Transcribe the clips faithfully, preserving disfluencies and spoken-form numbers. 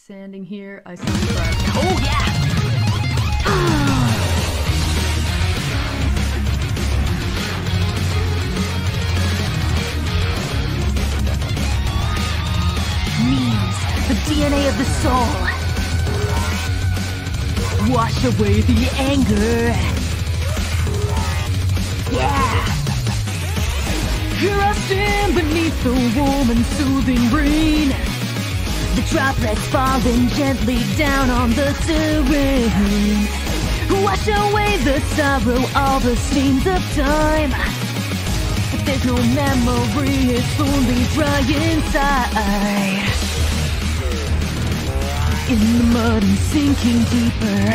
Standing here, I see you back. Oh yeah! Means the D N A of the soul. Wash away the anger. Yeah! Here I stand beneath the warm and soothing rain. The droplets falling gently down on the terrain. Wash away the sorrow, all the stains of time. But there's no memory, it's only dry inside. In the mud and sinking deeper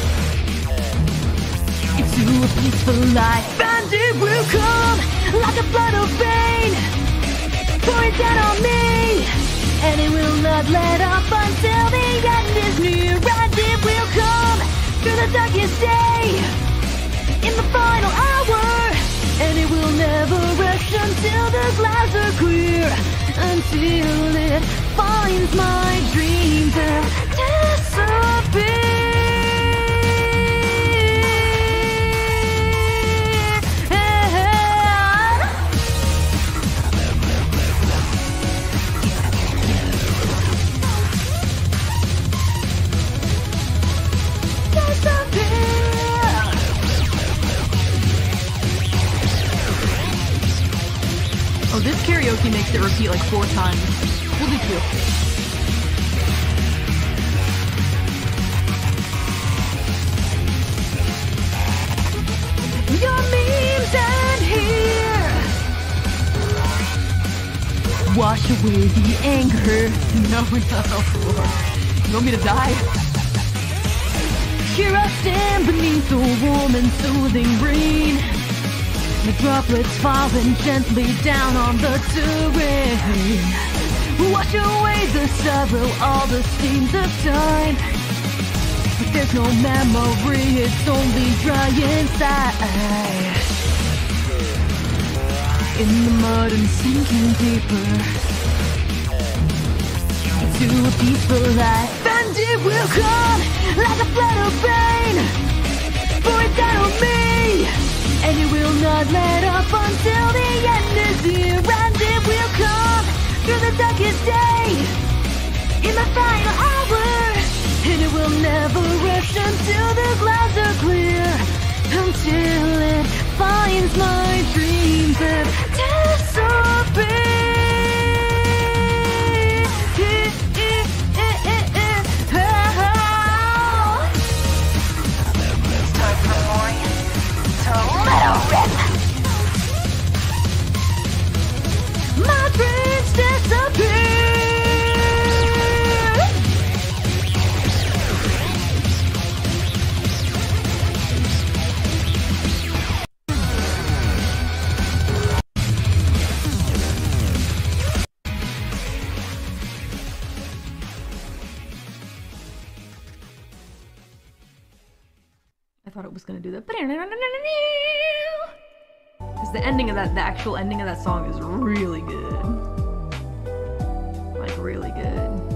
into a peaceful life. And it will come like a flood of rain, pouring down on me. And it will not let up until the end is near. And it will come through the darkest day, in the final hour. And it will never rest until the clouds are clear, until it finds my dreams and disappear. Oh, this karaoke makes it repeat like four times. We'll do two. Your memes and here. Wash away the anger. No, no, Lord. You want me to die? Here I stand beneath the warm and soothing rain. The droplets falling gently down on the terrain. Wash away the sorrow, all the stains of time. But there's no memory, it's only dry inside. In the mud and sinking deeper into a peaceful life. And it will come like a flood of rain, pour it down on me. And it will not let up until the end is here. And it will come through the darkest day, in the final hour. And it will never rest until the clouds are clear, until it finds my dreams and disappear. It's time for Mori to let her rip. My dreams disappear. I thought it was gonna do that. Because the ending of that, the actual ending of that song is really good. Like, really good.